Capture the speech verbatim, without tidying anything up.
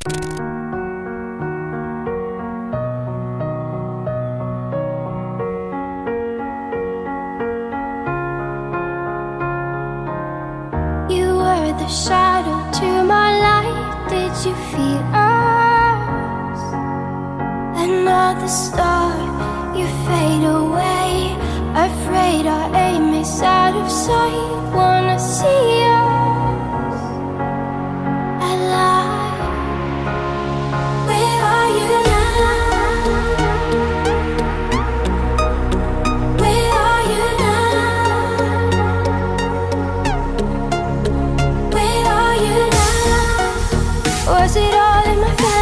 The shadow to my light, did you feel us? Another star, you fade away. Afraid our aim is out of sight. Wanna see us alive. Where are you now? Where are you now? Was it all in my fantasy?